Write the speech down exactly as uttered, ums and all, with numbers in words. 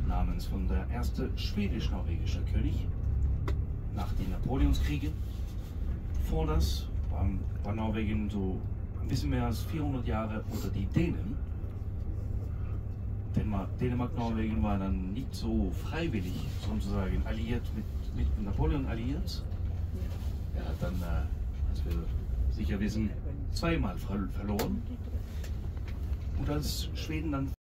namens von der erste schwedisch-norwegische König nach den Napoleonskriegen. Vor das war, war Norwegen so ein bisschen mehr als vierhundert Jahre unter die Dänen. Dänemark-Norwegen war dann nicht so freiwillig sozusagen alliiert mit, mit Napoleon alliiert. Er hat dann, äh, als wir sicher wissen, zweimal verloren. Und als Schweden dann